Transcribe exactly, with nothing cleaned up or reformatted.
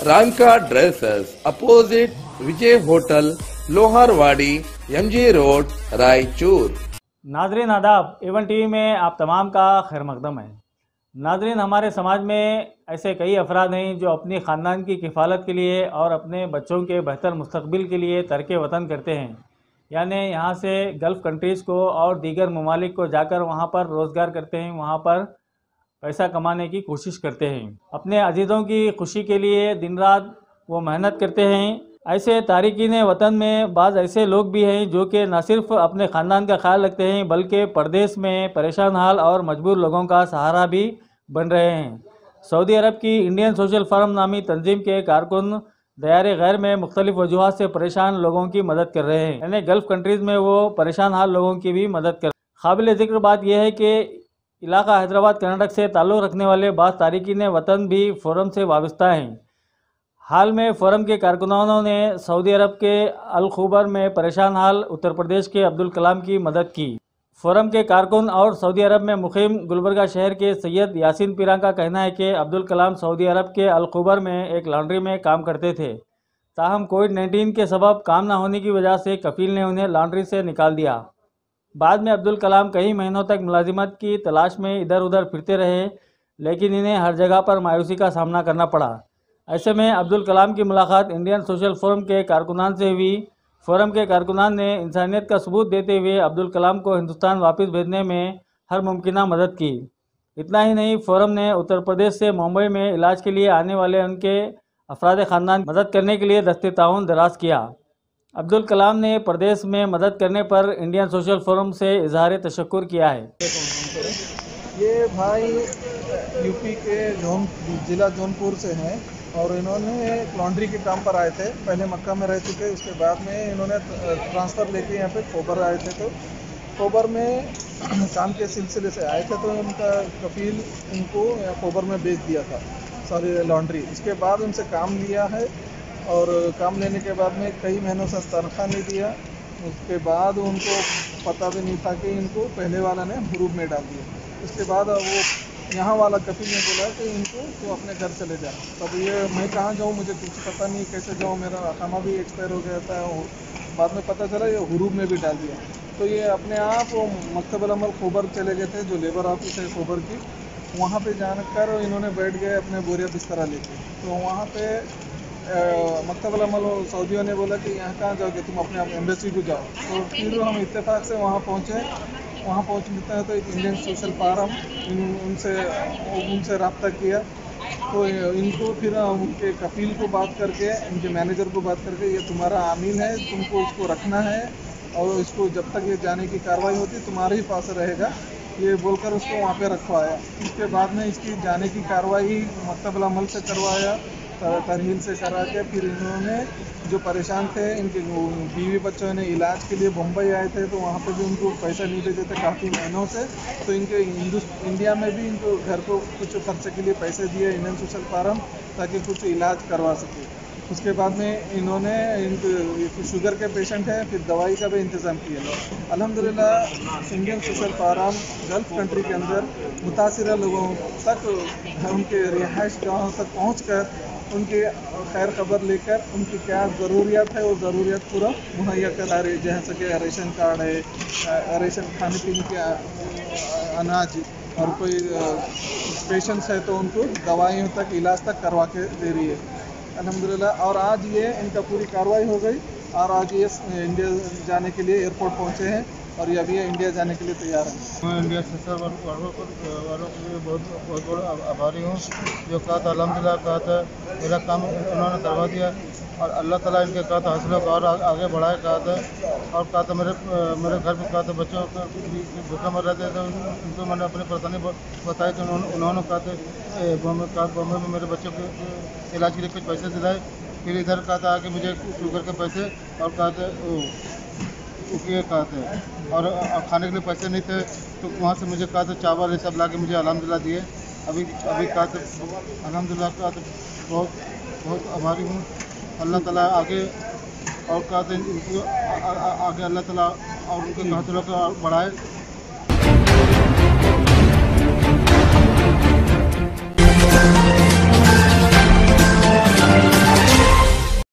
रामका dresses, opposite Vijay hotel, Loharwadi, MG road, Raichur. नाजरीन आदाब, Avon TV में आप तमाम का खैर मकदम है। नाजरीन, हमारे समाज में ऐसे कई अफराद हैं जो अपनी ख़ानदान की किफ़ालत के लिए और अपने बच्चों के बेहतर मुस्तकबिल के लिए तर्क वतन करते हैं, यानी यहाँ से गल्फ़ कंट्रीज़ को और दीगर ममालिक को जाकर वहाँ पर रोज़गार करते हैं, वहाँ पर पैसा कमाने की कोशिश करते हैं। अपने अजीज़ों की खुशी के लिए दिन रात वो मेहनत करते हैं। ऐसे तारिकीन वतन में बाज़ ऐसे लोग भी हैं जो कि न सिर्फ अपने ख़ानदान का ख्याल रखते हैं बल्कि परदेश में परेशान हाल और मजबूर लोगों का सहारा भी बन रहे हैं। सऊदी अरब की इंडियन सोशल फोरम नामी तंजीम के कारकुन दयार गैर में मुख्तलिफ वजूहात से परेशान लोगों की मदद कर रहे हैं, यानी गल्फ़ कंट्रीज़ में वो परेशान हाल लोगों की भी मदद कर। काबिल ज़िक्र बात यह है कि इलाका हैदराबाद कर्नाटक से ताल्लुक़ रखने वाले बाज़ तारिकीन वतन भी फोरम से वाबस्ता हैं। हाल में फोरम के कारकुनानों ने सऊदी अरब के अल खुबर में परेशान हाल उत्तर प्रदेश के अब्दुल कलाम की मदद की। फोरम के कारकुन और सऊदी अरब में मुकीम गुलबर्गा शहर के सैयद यासीन पीरा का कहना है कि अब्दुल कलाम सऊदी अरब के अल खुबर में एक लॉन्ड्री में काम करते थे, ताहम कोविड नाइन्टीन के सबब काम न होने की वजह से कफील ने उन्हें लॉन्ड्री से निकाल दिया। बाद में अब्दुल कलाम कई महीनों तक मुलाजिमत की तलाश में इधर उधर फिरते रहे, लेकिन इन्हें हर जगह पर मायूसी का सामना करना पड़ा। ऐसे में अब्दुल कलाम की मुलाकात इंडियन सोशल फोरम के कारकुनान से हुई। फोरम के कारकुनान ने इंसानियत का सबूत देते हुए अब्दुल कलाम को हिंदुस्तान वापस भेजने में हर मुमकिना मदद की। इतना ही नहीं, फोरम ने उत्तर प्रदेश से मुंबई में इलाज के लिए आने वाले उनके अफराद ख़ानदान मदद करने के लिए दस्ते ताउन दराज किया। अब्दुल कलाम ने प्रदेश में मदद करने पर इंडियन सोशल फोरम से इजहार तशक्कुर किया है। ये भाई यूपी के जौन जिला जौनपुर से हैं और इन्होंने लॉन्ड्री के काम पर आए थे। पहले मक्का में रह चुके, उसके बाद में इन्होंने ट्रांसफ़र लेके यहाँ पे खोबर आए थे। तो खोबर में काम के सिलसिले से आए थे, तो उनका कफील उनको खोबर में बेच दिया था, सॉरी लॉन्ड्री। इसके बाद उनसे काम लिया है और काम लेने के बाद में कई महीनों से तनख्वाह नहीं दिया। उसके बाद उनको पता भी नहीं था कि इनको पहले वाला ने हुरूब में डाल दिया। उसके बाद वो यहाँ वाला कफील ने बोला कि इनको तो अपने घर चले जा। तब ये मैं कहाँ जाऊँ, मुझे कुछ पता नहीं कैसे जाऊँ, मेरा खाना भी एक्सपायर हो गया था। और बाद में पता चला ये हुरूब में भी डाल दिया। तो ये अपने आप मकतबुल अमल खोबर चले गए थे, जो लेबर ऑफिस है खोबर की, वहाँ पे जाकर इन्होंने बैठ गए अपने बोरिया बिस्तरा लेके। तो वहाँ पे मकतबुल अमल सऊदियों ने बोला कि यहाँ कहाँ जाओगे, तुम अपने एम्बेसी को जाओ। तो फिर हम इत्तेफाक से वहाँ पहुँचे। वहाँ पहुँचते हैं तो एक इंडियन सोशल फोरम उनसे उनसे रब्ता किया। तो इनको फिर उनके कफील को बात करके, उनके मैनेजर को बात करके, ये तुम्हारा आमील है, तुमको इसको रखना है और इसको जब तक ये जाने की कार्रवाई होती तुम्हारे ही पास रहेगा, ये बोलकर उसको वहाँ पे रखवाया। उसके बाद में इसकी जाने की कार्रवाई मकतबुल अमल से करवाया, तरहील से करा के फिर इन्होंने जो परेशान थे, इनके बीवी बच्चों ने इलाज के लिए मुंबई आए थे, तो वहाँ पे भी उनको पैसा नहीं देते थे काफ़ी महीनों से। तो इनके इंडिया में भी इनको घर को कुछ खर्चे के लिए पैसे दिए इंडियन सोशल फोरम, ताकि कुछ इलाज करवा सके। उसके बाद में इन्होंने इनको शुगर के पेशेंट हैं, फिर दवाई का भी इंतज़ाम किया। अल्हम्दुलिल्लाह Indian social forum Gulf country के अंदर मुतासिरा लोगों तक, उनके रिहाइश गाहों तक पहुँच कर उनके खैर खबर लेकर उनकी क्या ज़रूरियात है वो ज़रूरियात पूरा मुहैया करा रहे, जैसे कि रेशन कार्ड है, रेशन खाने पीने के अनाज, और कोई पेशेंट्स है तो उनको दवाइयों तक इलाज तक करवा के दे रही है अल्हम्दुलिल्लाह। और आज ये इनका पूरी कार्रवाई हो गई और आज ये इंडिया जाने के लिए एयरपोर्ट पहुँचे हैं और ये अभी इंडिया जाने के लिए तैयार है। मैं इंडिया सोशल वालों को वालों के लिए बहुत बहुत बड़ा आभारी हूँ, जो कहा था अल्हम्दुलिल्लाह, कहा था मेरा काम उन्होंने करवा दिया और अल्लाह ताला इनके कहा था हौसलों को और आगे बढ़ाए, कहा था। और कहा था मेरे मेरे घर में कहा था बच्चों को भूखा मर रहे थे, तो उनको मैंने अपनी परेशानी बताई। तो उन्होंने कहा था बॉम्बे कहा बॉम्बे में मेरे बच्चों के इलाज के लिए कुछ पैसे दिलाए। फिर इधर कहा था कि मुझे शुगर के पैसे और कहा था ये कहा थे और खाने के लिए पैसे नहीं थे, तो वहाँ से मुझे कहा था चावल ये सब ला के मुझे अल्हम्दुलिल्लाह दिए। अभी अभी कहा था अल्हम्दुलिल्लाह, कहा था बहुत बहुत आभारी हूँ। अल्लाह ताला आगे और कहा था इनको आगे अल्लाह ताला और उनके हौसलों को बढ़ाए।